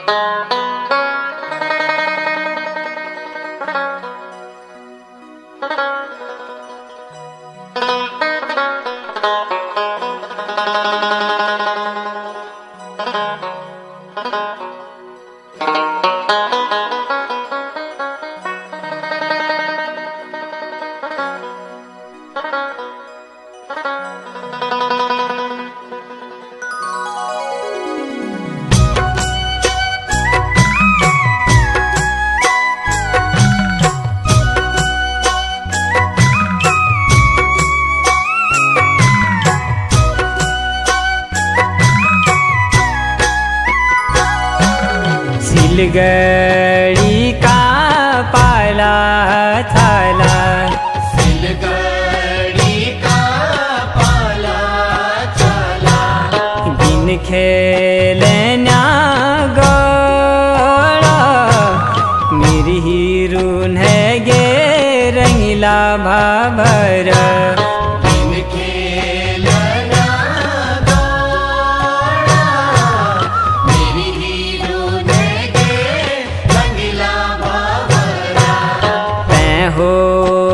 सिलगड़ी का पाला थाला, सिलगड़ी का पाला चला, बिन खेलना गौड़ा मेरी हीरून है गे रंगीला भाभर। बिन खेलना गौड़ा मेरी हीरून है गे रंगीला भाभरा। मैं हो